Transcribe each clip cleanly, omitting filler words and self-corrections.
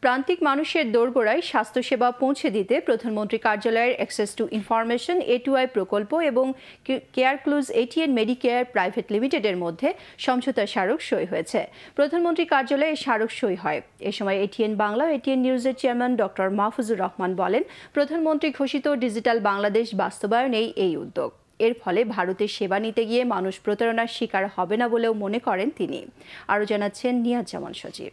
প্রান্তিক মানুষের দোরগোড়ায় স্বাস্থ্যসেবা পৌঁছে দিতে প্রধানমন্ত্রী কার্যালয়ের অ্যাক্সেস টু ইনফরমেশন A2I প্রকল্প এবং কেয়ারক্লুজ এটিএন মেডিকেয়ার প্রাইভেট লিমিটেডের মধ্যে সমঝোতা স্মারক সই হয়েছে। প্রধানমন্ত্রী কার্যালয়ে স্মারক সই হয়। এ সময় এটিএন বাংলা ও এটিএন নিউজের চেয়ারম্যান ডক্টর মাহফুজুর রহমান বলেন, প্রধানমন্ত্রী ঘোষিত ডিজিটাল বাংলাদেশ বাস্তবায়নেই এই উদ্যোগ। এর ফলে ভারতের সেবা নিতে গিয়ে মানুষ প্রতারণার শিকার হবে না বলেও মনে করেন তিনি। আরও জানাচ্ছেন নিয়াজ জামান সজীব।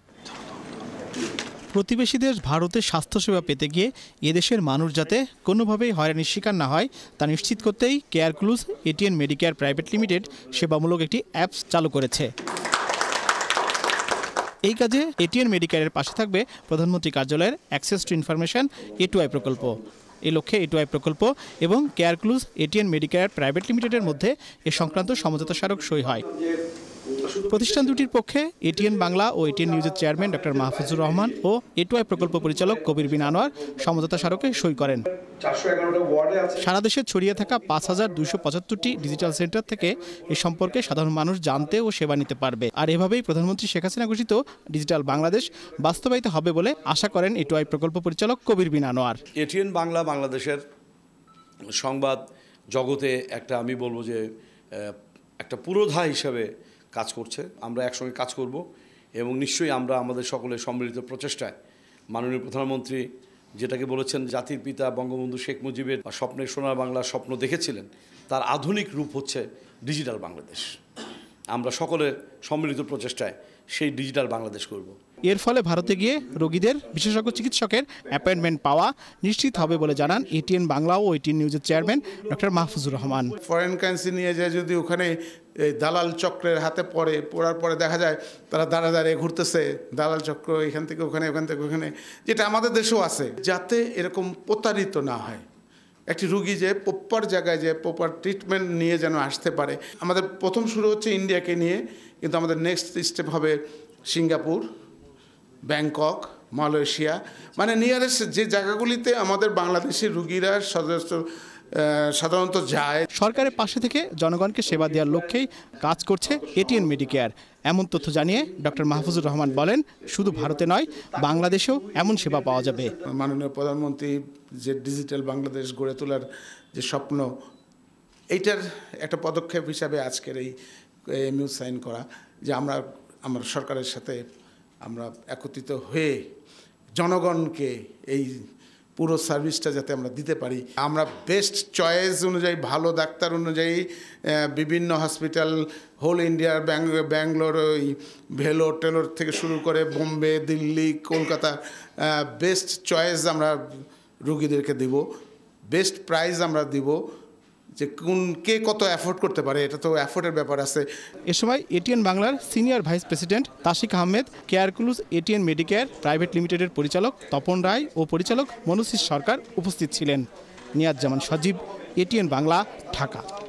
প্রতিবেশী দেশ ভারতের স্বাস্থ্যসেবা পেতে গিয়ে এদেশের মানুষ যাতে কোনোভাবেই হয়রানির শিকার না হয় তা নিশ্চিত করতেই কেয়ারক্লুজ এটিএন মেডিকেয়ার প্রাইভেট লিমিটেড সেবামূলক একটি অ্যাপস চালু করেছে। এই কাজে এটিএন মেডিকেয়ারের পাশে থাকবে প্রধানমন্ত্রী কার্যালয়ের অ্যাক্সেস টু ইনফরমেশন A2I প্রকল্প। এই লক্ষ্যে A2I প্রকল্প এবং কেয়ারক্লুজ এটিএন মেডিকেয়ার প্রাইভেট লিমিটেডের মধ্যে এ সংক্রান্ত সমঝোতা স্মারক সই হয়। প্রতিষ্ঠান দুটির পক্ষে এটিএন বাংলা ও এটিএন নিউজের চেয়ারম্যান ডক্টর মাহফুজুর রহমান ও A2I প্রকল্প পরিচালক কবির বিন আনোয়ার সমঝোতা স্মারকে সই করেন। সারা দেশে ছড়িয়ে থাকা 5275টি ডিজিটাল সেন্টার থেকে এ সম্পর্কে সাধারণ মানুষ জানতে ও সেবা নিতে পারবে। আর এভাবেই প্রধানমন্ত্রী শেখ হাসিনা ঘোষিত ডিজিটাল বাংলাদেশ বাস্তবায়িত হবে বলে আশা করেন A2I প্রকল্প পরিচালক কবির বিন আনোয়ার। এটিএন বাংলা বাংলাদেশের সংবাদ জগতে একটা, আমি বলবো যে একটা পুরোধা হিসেবে কাজ করছে। আমরা একসঙ্গে কাজ করব এবং নিশ্চয়ই আমরা আমাদের সকলের সম্মিলিত প্রচেষ্টায় মাননীয় প্রধানমন্ত্রী যেটাকে বলেছেন জাতির পিতা বঙ্গবন্ধু শেখ মুজিবের স্বপ্নের সোনার বাংলার স্বপ্ন দেখেছিলেন, তার আধুনিক রূপ হচ্ছে ডিজিটাল বাংলাদেশ। আমরা সকলের সম্মিলিত প্রচেষ্টায় সেই ডিজিটাল বাংলাদেশ করব। এর ফলে ভারতে গিয়ে রোগীদের বিশেষজ্ঞ চিকিৎসকের অ্যাপয়েন্টমেন্ট পাওয়া নিশ্চিত হবে বলে জানান এটিএন বাংলা ও এটিএন নিউজের chairman doctor Mahfuzur Rahman. Foreign currency নিয়ে যায় যদি ওখানে দালাল চক্রের হাতে পড়ার পরে দেখা যায় তারা দাঁড়ায় ঘুরতেছে, দালাল চক্র এখান থেকে ওখানে, ওখান থেকে ওখানে, যেটা আমাদের দেশেও আছে, যাতে এরকম প্রতারিত না হয়। একটি রুগী যে প্রপার জায়গায় যে প্রপার ট্রিটমেন্ট নিয়ে যেন আসতে পারে। আমাদের প্রথম শুরু হচ্ছে ইন্ডিয়াকে নিয়ে, কিন্তু আমাদের নেক্সট স্টেপ হবে সিঙ্গাপুর, ব্যাংকক, মালয়েশিয়া, মানে নিয়ারেস্ট যে জায়গাগুলিতে আমাদের বাংলাদেশি রুগীরা সাধারণত যায়। সরকারের পাশে থেকে জনগণকে সেবা দেওয়ার লক্ষ্যেই কাজ করছে এটিএন মেডিকেয়ার। এমন তথ্য জানিয়ে ডক্টর মাহফুজুর রহমান বলেন, শুধু ভারতে নয় বাংলাদেশেও এমন সেবা পাওয়া যাবে। মাননীয় প্রধানমন্ত্রী যে ডিজিটাল বাংলাদেশ গড়ে তোলার যে স্বপ্ন, এইটার একটা পদক্ষেপ হিসাবে আজকের এই MOU সাইন করা, যে আমরা আমার সরকারের সাথে আমরা একত্রিত হয়ে জনগণকে এই পুরো সার্ভিসটা যাতে আমরা দিতে পারি। আমরা বেস্ট চয়েস অনুযায়ী, ভালো ডাক্তার অনুযায়ী বিভিন্ন হসপিটাল হোল ইন্ডিয়ার ব্যাঙ্গালোর, ওই ভেলোর টেলোর থেকে শুরু করে বোম্বে, দিল্লি, কলকাতা, বেস্ট চয়েস আমরা রুগীদেরকে দিব, বেস্ট প্রাইস আমরা দিব, যে কে কত অ্যাফোর্ড করতে পারে, এটা তো অ্যাফোর্ডের ব্যাপার আছে। এ সময় এটিএন বাংলার senior vice president Tashik Ahmed, কেয়ারক্লুজ এটিএন মেডিকেয়ার প্রাইভেট লিমিটেডের পরিচালক তপন রায় ও পরিচালক মনুশীর সরকার উপস্থিত ছিলেন। নিয়াজ জামান সজীব, এটিএন বাংলা, ঢাকা।